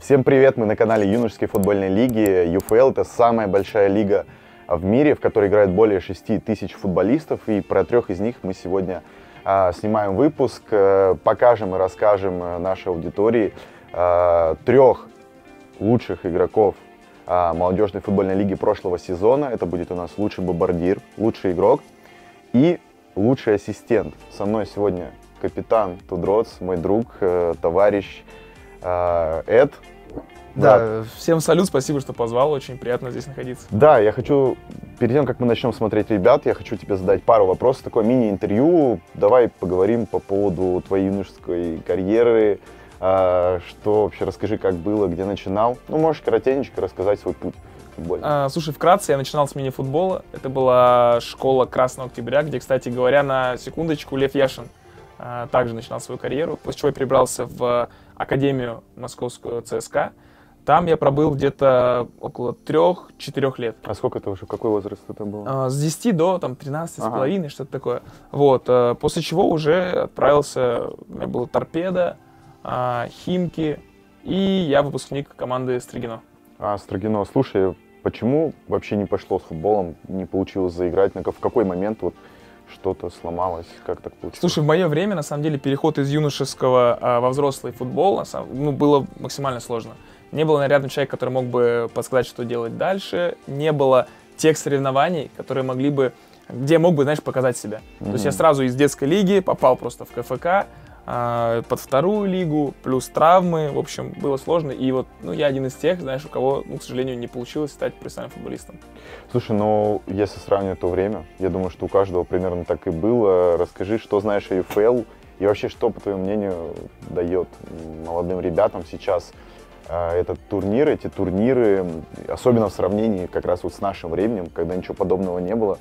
Всем привет, мы на канале юношеской футбольной лиги. ЮФЛ — это самая большая лига в мире, в которой играет более 6 тысяч футболистов. И про 3 из них мы сегодня снимаем выпуск, покажем и расскажем нашей аудитории 3 лучших игроков молодежной футбольной лиги прошлого сезона. Это будет у нас лучший бомбардир, лучший игрок и лучший ассистент. Со мной сегодня капитан Тудроц, мой друг, товарищ Эд. Да, всем салют, спасибо, что позвал, очень приятно здесь находиться. Да, я хочу, перед тем, как мы начнем смотреть ребят, я хочу тебе задать пару вопросов, такое мини-интервью. Давай поговорим по поводу твоей юношеской карьеры, что вообще, расскажи, как было, где начинал. Ну, можешь коротенько рассказать свой путь футбольный. Слушай, вкратце, я начинал с мини-футбола, это была школа Красного Октября, где, кстати говоря, на секундочку, Лев Яшин также начинал свою карьеру, после чего я перебрался в Академию московскую ЦСКА. Там я пробыл где-то около 3-4 лет. А сколько это уже, какой возраст это был? С 10 до 13 с половиной, что-то такое. Вот, после чего уже отправился, у меня было Торпедо, Химки, и я выпускник команды Строгино. Строгино, слушай, почему вообще не пошло с футболом, не получилось заиграть? В какой момент вот что-то сломалось, как так получилось? Слушай, в мое время, на самом деле, переход из юношеского во взрослый футбол было максимально сложно. Не было, наверное, рядом человека, который мог бы подсказать, что делать дальше. Не было тех соревнований, которые могли бы, где я мог бы, знаешь, показать себя. То есть я сразу из детской лиги попал просто в КФК, под вторую лигу, плюс травмы. В общем, было сложно. И вот, я один из тех, знаешь, у кого, к сожалению, не получилось стать профессиональным футболистом. Слушай, если сравнивать то время, я думаю, что у каждого примерно так и было. Расскажи, что знаешь о ЮФЛ и вообще, что, по твоему мнению, дает молодым ребятам сейчас эти турниры, особенно в сравнении как раз вот с нашим временем, когда ничего подобного не было.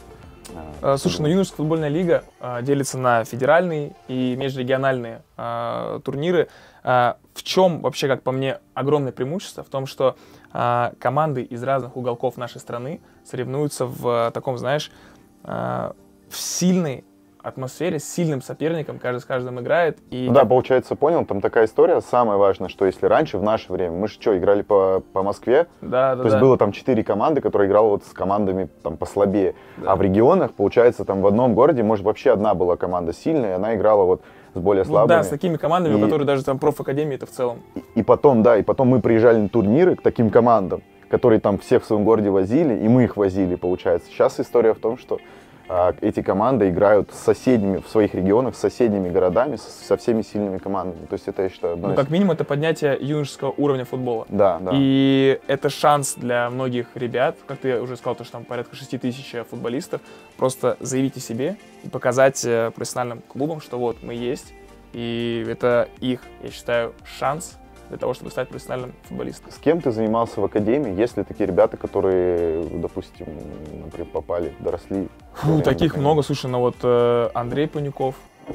Слушай, юношеская футбольная лига делится на федеральные и межрегиональные турниры. В чем вообще, как по мне, огромное преимущество? В том, что команды из разных уголков нашей страны соревнуются в таком, знаешь, в сильной атмосфере, с сильным соперником, каждый с каждым играет. И да, получается, понял, там такая история. Самое важное, что если раньше, в наше время, мы же играли по Москве, то есть было там 4 команды, которые играли вот с командами там послабее. Да. А в регионах, получается, там в одном городе, может, вообще одна была команда сильная, и она играла вот с более слабыми. Да, с такими командами, у которых даже там профакадемии это в целом. И потом мы приезжали на турниры к таким командам, которые там всех в своем городе возили, и мы их возили, получается. Сейчас история в том, что эти команды играют с соседними, в своих регионах, с соседними городами, со всеми сильными командами. То есть это, я считаю, как минимум, это поднятие юношеского уровня футбола. Да, да. И это шанс для многих ребят, как ты уже сказал, то, что там порядка 6 тысяч футболистов, просто заявить о себе и показать профессиональным клубам, что вот мы есть, и это их, я считаю, шанс для того, чтобы стать профессиональным футболистом. С кем ты занимался в академии? Есть ли такие ребята, которые, допустим, например, попали, доросли? Таких много. Слушай, Андрей Панюков.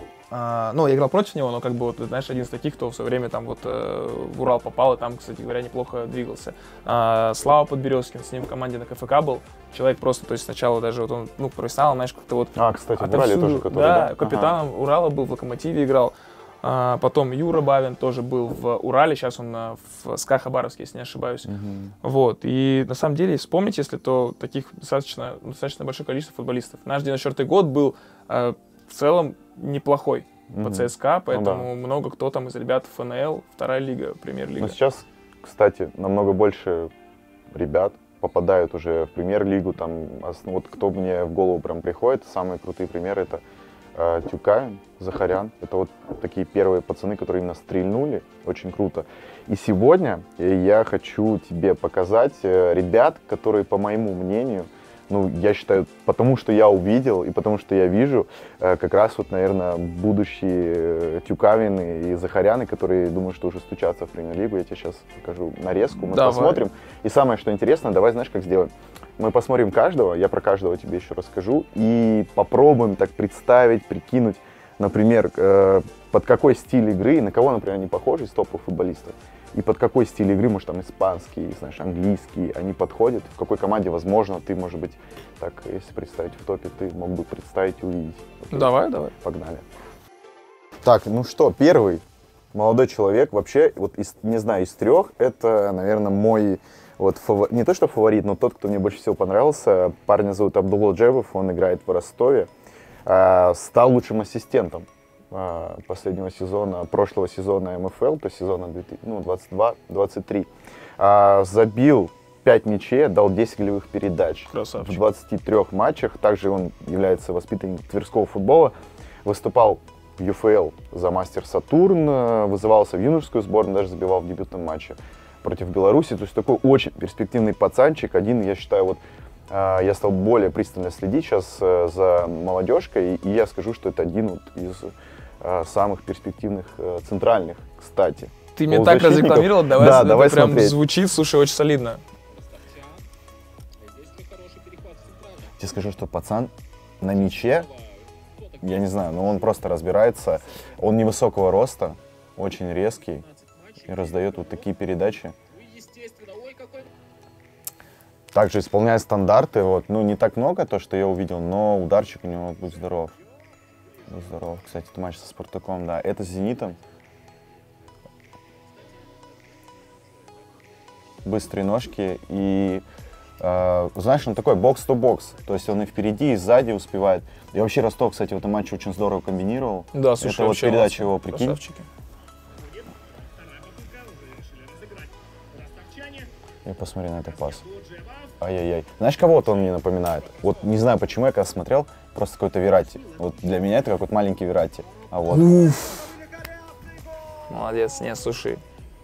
Я играл против него, но знаешь, один из таких, кто все время там в Урал попал, и там, кстати говоря, неплохо двигался. Слава Подберезкин, с ним в команде на КФК был. Человек просто, то есть сначала даже он, профессионал, знаешь, как-то кстати, в Урале тоже, который, да, капитаном Урала был, в Локомотиве играл. Потом Юра Бавин тоже был в Урале, сейчас он в СКА Хабаровске, если не ошибаюсь. Вот. И на самом деле, вспомните, если то таких достаточно большое количество футболистов. Наш 94-й год был в целом неплохой по ЦСКА, поэтому много кто там из ребят ФНЛ, вторая лига, премьер-лига. Но сейчас, кстати, намного больше ребят попадают уже в премьер-лигу. Там, кто мне в голову прям приходит, самые крутые примеры — это Тюкавин, Захарян. Это такие первые пацаны, которые именно стрельнули. Очень круто. И сегодня я хочу тебе показать ребят, которые, по моему мнению, я считаю, потому что я увидел и потому что я вижу, как раз наверное, будущие Тюкавины и Захаряны, которые, думаю, что уже стучатся в премьер-лигу. Я тебе сейчас покажу нарезку, мы посмотрим. И самое, что интересно, давай, знаешь, как сделаем? Мы посмотрим каждого, я про каждого тебе еще расскажу, и попробуем так представить, прикинуть, например, под какой стиль игры, на кого, например, они похожи из топовых футболистов, и под какой стиль игры, может, там, испанский, знаешь, английский, они подходят, в какой команде, возможно, ты, может быть, так, если представить в топе, ты мог бы представить и увидеть. Окей? Давай. Погнали. Так, первый молодой человек. Вообще, вот не знаю, из трех, это, наверное, мой вот не то что фаворит, но тот, кто мне больше всего понравился. Парня зовут Абдулло Джебов, он играет в Ростове. Стал лучшим ассистентом последнего сезона, прошлого сезона МФЛ, то есть сезона 22-23. Забил 5 мячей, дал 10 голевых передач. Красавчик. В 23 матчах. Также он является воспитанником тверского футбола. Выступал в ЮФЛ за Мастер Сатурн, вызывался в юношескую сборную, даже забивал в дебютном матче против Беларуси. То есть такой очень перспективный пацанчик. Один, я считаю, вот я стал более пристально следить сейчас за молодежкой, и я скажу, что это один вот из самых перспективных центральных, кстати. Ты мне так разрекламировал, давай, да, давай прям смотреть. Звучит, слушай, очень солидно. Я скажу, что пацан на мяче, я не знаю, но он просто разбирается. Он невысокого роста, очень резкий и раздает вот такие передачи. Также исполняет стандарты, вот, ну не так много, то, что я увидел, но ударчик у него, будь здоров. Будь здоров. Кстати, это матч со Спартаком, да. Это с Зенитом. Быстрые ножки и, знаешь, он такой бокс-то-бокс. То есть он и впереди, и сзади успевает. И вообще Ростов, кстати, в этом матче очень здорово комбинировал. Да, слушай, это вот передача его, прикинь. Красавчики. И посмотри на этот пас. Ай-яй-яй. Знаешь, кого-то он мне напоминает? Вот не знаю, почему я когда смотрел, просто какой-то Верати. Вот для меня это какой-то маленький Верати. А вот. Молодец, не, слушай.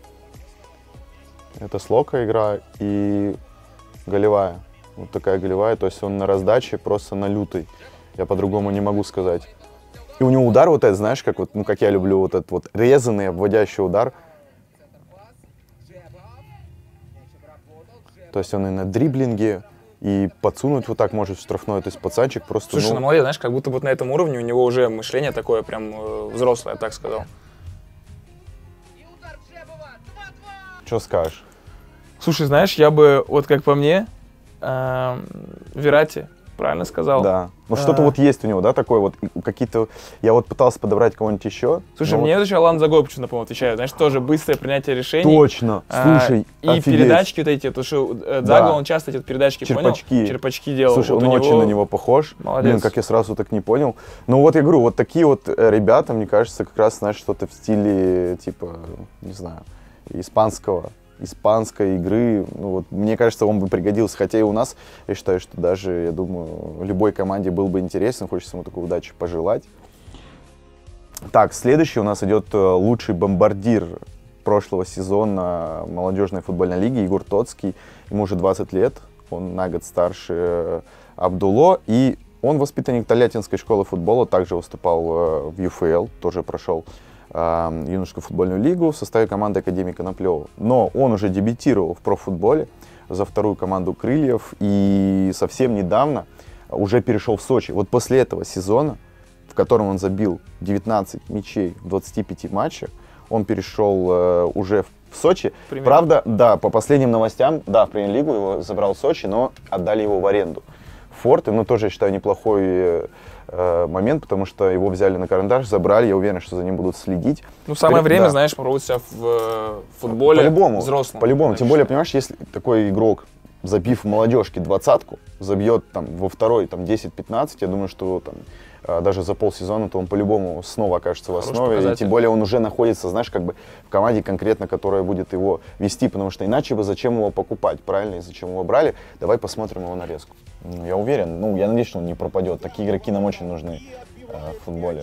Это слока игра и голевая. Вот такая голевая, то есть он на раздаче просто на лютой. Я по-другому не могу сказать. И у него удар вот этот, знаешь, как вот, ну как я люблю вот этот вот резанный, обводящий удар. То есть он и на дриблинге, и подсунуть вот так может в штрафной. То есть пацанчик просто... Слушай, ну молодец, знаешь, как будто вот на этом уровне у него уже мышление такое прям взрослое, я так сказал. Что скажешь? Слушай, знаешь, я бы, вот как по мне, Верати, правильно сказал? Да. Ну что-то вот есть у него, да, такое вот, какие-то... Я вот пытался подобрать кого-нибудь еще. Слушай, мне вот еще Алан Загой почему-то, по-моему, отвечает. Знаешь, тоже быстрое принятие решений. Точно. Слушай, и офигеть. передачки вот эти, потому что Дзаго, он часто эти вот передачки, понял? Черпачки делал. Слушай, вот он очень на него похож. Молодец. Блин, как я сразу так не понял. Ну вот я говорю, вот такие вот ребята, мне кажется, как раз, знаешь, что-то в стиле, типа, не знаю, испанской игры, ну, вот, мне кажется, он бы пригодился. Хотя и у нас, я считаю, что даже, я думаю, любой команде был бы интересен. Хочется ему такой удачи пожелать. Так, следующий у нас идет лучший бомбардир прошлого сезона молодежной футбольной лиги Егор Тоцкий. Ему уже 20 лет, он на год старше Абдулло. И он воспитанник Тольяттинской школы футбола, также выступал в ЮФЛ, тоже прошел юношескую футбольную лигу в составе команды Академии Коноплева. Но он уже дебютировал в профутболе за вторую команду «Крыльев» и совсем недавно уже перешел в Сочи. Вот после этого сезона, в котором он забил 19 мячей в 25 матчах, он перешел уже в Сочи. Правда, да, по последним новостям, да, в премьер-лигу его забрал Сочи, но отдали его в аренду. Форты, ну тоже, я считаю, неплохой момент, потому что его взяли на карандаш, забрали, я уверен, что за ним будут следить. Ну, самое время, знаешь, попробовать себя в футболе по-любому, взрослом. По-любому, тем более, понимаешь, если такой игрок, забив в молодежке 20-ку, забьет там во второй там 10-15, я думаю, что там даже за полсезона, то он по-любому снова окажется в основе. И тем более он уже находится, знаешь, как бы в команде конкретно, которая будет его вести, потому что иначе бы зачем его покупать, правильно, и зачем его брали. Давай посмотрим его нарезку. Ну, я уверен, ну, я надеюсь, что он не пропадет. Такие игроки нам очень нужны в футболе.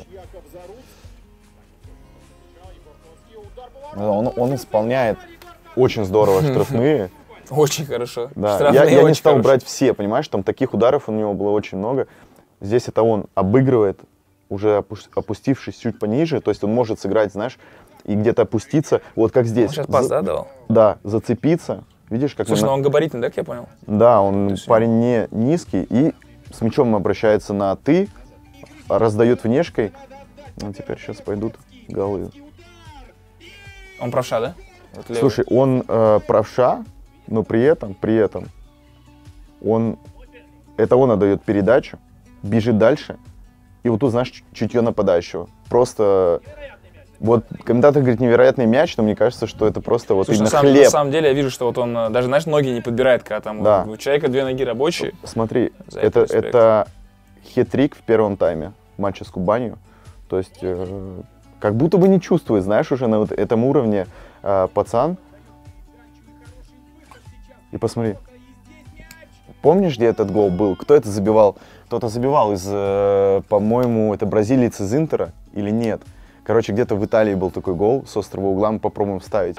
Он исполняет очень здорово штрафные. Очень хорошо. Да. Я не стал брать все, понимаешь, там таких ударов у него было очень много. Здесь это он обыгрывает, уже опустившись чуть пониже, то есть он может сыграть, знаешь, и где-то опуститься, вот как здесь. Он сейчас пас, да, давал? Да, зацепиться. Видишь, как... Слушай, ну он габаритный, да, как я понял? Да, он парень не низкий и с мячом обращается на «ты», раздает внешкой. Ну, теперь сейчас пойдут голы. Он правша, да? Вот слушай, он правша, но при этом он отдает передачу, бежит дальше, и вот тут, знаешь, чутье нападающего. Просто Вот комментатор говорит, невероятный мяч, но мне кажется, что это просто вот Слушай, именно на хлеб. самом деле я вижу, что вот он даже, знаешь, ноги не подбирает, когда там Да. у человека 2 ноги рабочие. Смотри, За это респект. это хет-трик в первом тайме матча с Кубанью. То есть как будто бы не чувствует, знаешь, уже на вот этом уровне пацан. И посмотри. Помнишь, где этот гол был? Кто это забивал? Кто-то забивал из, по-моему, это бразилиец из Интера или нет? Короче, где-то в Италии был такой гол с острого угла, мы попробуем вставить.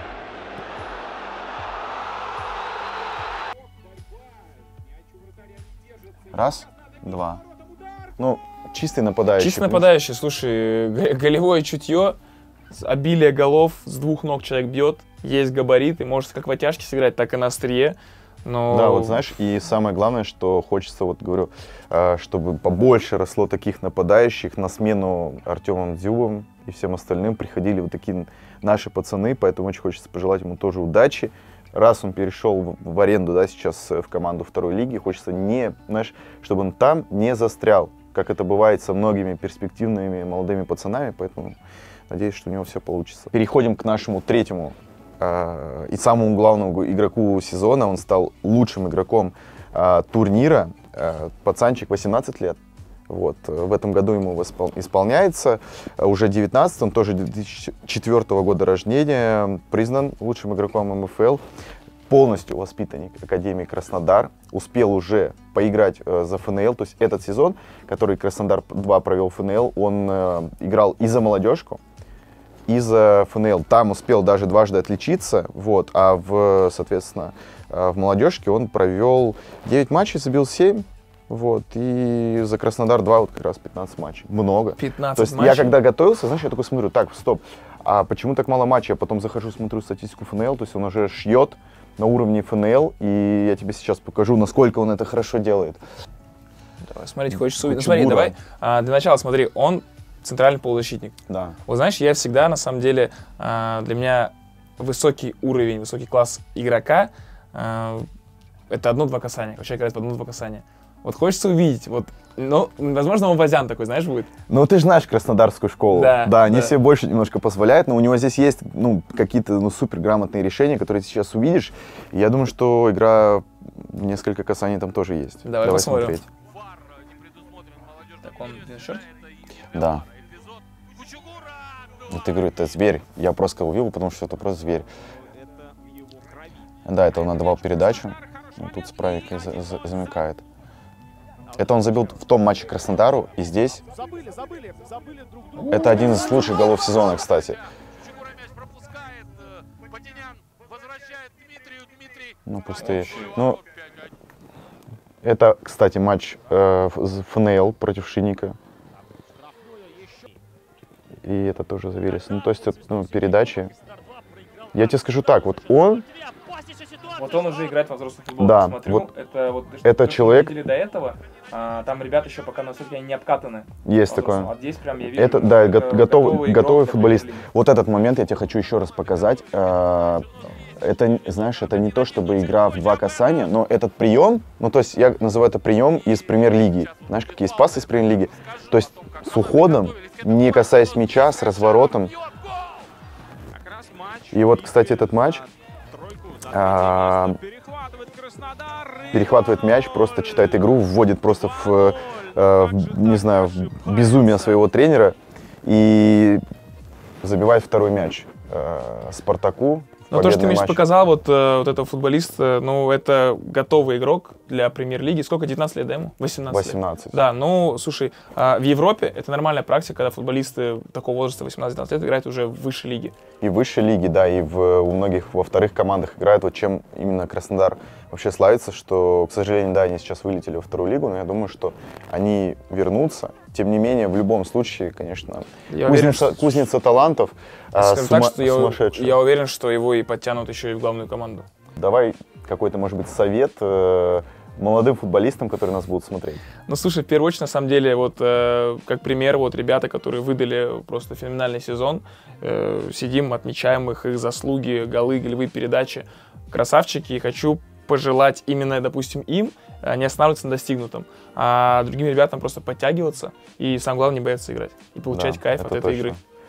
Раз, два. Ну, чистый нападающий. Чисто нападающий, слушай, голевое чутье, обилие голов, с 2 ног человек бьет, есть габариты, может как в оттяжке сыграть, так и на острие. Но... Да, вот знаешь, и самое главное, что хочется, вот говорю, чтобы побольше росло таких нападающих, на смену Артемом Дзюбом и всем остальным приходили вот такие наши пацаны, поэтому очень хочется пожелать ему тоже удачи. Раз он перешел в аренду, да, сейчас в команду второй лиги, хочется не, знаешь, чтобы он там не застрял, как это бывает со многими перспективными молодыми пацанами, поэтому надеюсь, что у него все получится. Переходим к нашему третьему и самому главному игроку сезона. Он стал лучшим игроком турнира. Пацанчик, 18 лет. Вот. В этом году ему исполняется уже 19, он тоже 2004 года рождения, признан лучшим игроком МФЛ, полностью воспитанник Академии Краснодар, успел уже поиграть за ФНЛ, то есть этот сезон, который Краснодар-2 провел ФНЛ, он играл и за молодежку, и за ФНЛ. Там успел даже дважды отличиться, вот, а соответственно, в молодежке он провел 9 матчей, забил 7. Вот, и за Краснодар-2 вот как раз 15 матчей. Много. 15 То есть матчей? я когда готовился, знаешь, я такой смотрю, так, стоп, а почему так мало матчей? Я потом захожу, смотрю статистику ФНЛ, то есть он уже шьет на уровне ФНЛ, и я тебе сейчас покажу, насколько он это хорошо делает. Давай, смотреть хочется увидеть. Ну, смотри, давай, для начала смотри, он центральный полузащитник. Да. Вот знаешь, я всегда, на самом деле, для меня высокий уровень, высокий класс игрока это 1-2 касания. Человек играет по 1-2 касания. Вот хочется увидеть, вот, ну, возможно, он Вазян такой, знаешь, будет. Ну, ты же знаешь краснодарскую школу. Да, они себе больше немножко позволяют, но у него здесь есть, ну, какие-то, супер грамотные решения, которые ты сейчас увидишь. И я думаю, что игра в несколько касаний там тоже есть. Давай посмотрим. Смотреть. Так, он шорт? Да. Вот я говорю, это зверь. Я просто увидел, потому что это просто зверь. Да, это он отдавал передачу. Тут справик замыкает. Это он забил в том матче Краснодару, и здесь. Это один из лучших голов сезона, кстати. Ну, пустые. Ну, это, кстати, матч ФНЛ против Шинника. И это тоже заверился. Ну, то есть, это, передачи. Я тебе скажу так, вот он... Вот он уже играет во взрослый футбол. Да, смотрю, это человек... До этого, там ребята еще пока, насколько не обкатаны. Есть такое. А здесь прям я вижу, это, да, готовый футболист. Премьер-лиги. Вот этот момент я тебе хочу еще раз показать. Это, знаешь, это не то, чтобы игра в 2 касания, но этот прием, ну, то есть я называю это прием из премьер-лиги. Знаешь, какие есть пасы из премьер-лиги? То есть с уходом, не касаясь мяча, с разворотом. И вот, кстати, этот матч перехватывает мяч, просто читает игру, вводит просто не знаю, в безумие своего тренера и забивает второй мяч Спартаку. Но то, что ты, Миш, показал, вот этого футболиста, ну, это готовый игрок для премьер-лиги. Сколько, 19 лет, да, ему? 18 лет. Да, ну, слушай, в Европе это нормальная практика, когда футболисты такого возраста, 18-19 лет, играют уже в высшей лиге. И в высшей лиге, да, и у многих во вторых командах играют. Вот чем именно Краснодар вообще славится, что, к сожалению, да, они сейчас вылетели во вторую лигу, но я думаю, что они вернутся. Тем не менее, в любом случае, конечно, кузница талантов сумасшедшая. Я уверен, что его и подтянут еще и в главную команду. Давай какой-то, может быть, совет молодым футболистам, которые нас будут смотреть. Ну, слушай, в первую очередь, на самом деле, вот как пример, вот ребята, которые выдали просто феноменальный сезон, сидим, отмечаем их заслуги, голы, голевые передачи. Красавчики, и хочу пожелать именно, допустим, им не останавливаться на достигнутом, а другим ребятам просто подтягиваться и, самое главное, не бояться играть и получать кайф от этой игры.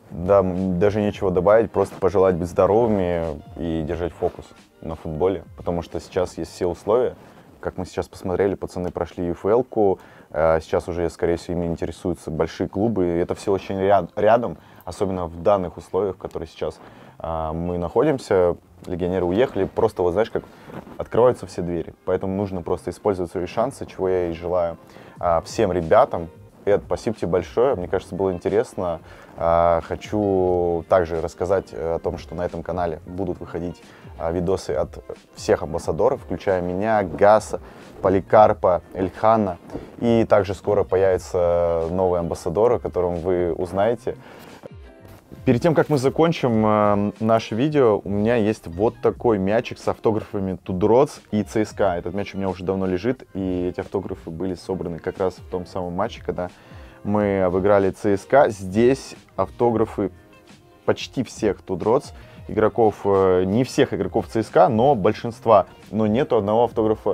Да, даже нечего добавить, просто пожелать быть здоровыми и держать фокус на футболе, потому что сейчас есть все условия. Как мы сейчас посмотрели, пацаны прошли ЮФЛ-ку, сейчас уже, скорее всего, ими интересуются большие клубы, и это все очень рядом, особенно в данных условиях, в которых сейчас мы находимся. Легионеры уехали, просто, вот знаешь, как открываются все двери, поэтому нужно просто использовать свои шансы, чего я и желаю всем ребятам. Эд, спасибо тебе большое, мне кажется, было интересно. Хочу также рассказать о том, что на этом канале будут выходить видосы от всех амбассадоров, включая меня, Гаса, Поликарпа, Эльхана. И также скоро появятся новые амбассадоры, о котором вы узнаете. Перед тем, как мы закончим наше видео, у меня есть вот такой мячик с автографами Тудроц и ЦСКА. Этот мяч у меня уже давно лежит, и эти автографы были собраны как раз в том самом матче, когда мы обыграли ЦСКА. Здесь автографы почти всех Тудроц, игроков, не всех игроков ЦСКА, но большинства. Но нету одного автографа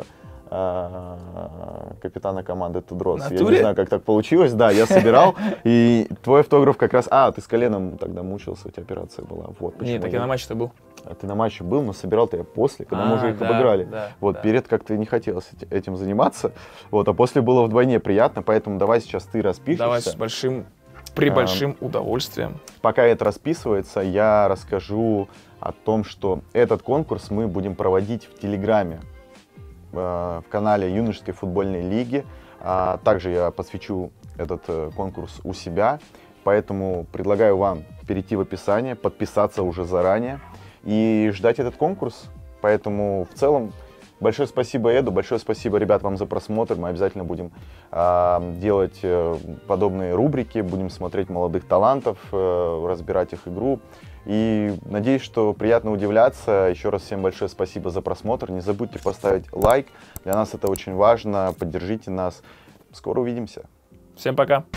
капитана команды Тудроц. Я не знаю, как так получилось. Да, я собирал, и твой автограф как раз... ты с коленом тогда мучился, у тебя операция была. Вот, нет, так я на матче-то был. Ты на матче был, но собирал-то я после, когда мы уже их обыграли. Вот, перед как-то не хотелось этим заниматься. Вот, а после было вдвойне приятно, поэтому давай сейчас ты распишешься. Давай с большим удовольствием. Пока это расписывается, я расскажу о том, что этот конкурс мы будем проводить в Телеграме, в канале юношеской футбольной лиги. Также я посвящу этот конкурс у себя, поэтому предлагаю вам перейти в описание, подписаться уже заранее и ждать этот конкурс. Поэтому в целом большое спасибо Эду, большое спасибо, ребят, вам за просмотр. Мы обязательно будем делать подобные рубрики, будем смотреть молодых талантов, разбирать их игру. И надеюсь, что приятно удивляться. Еще раз всем большое спасибо за просмотр. Не забудьте поставить лайк. Для нас это очень важно. Поддержите нас. Скоро увидимся. Всем пока.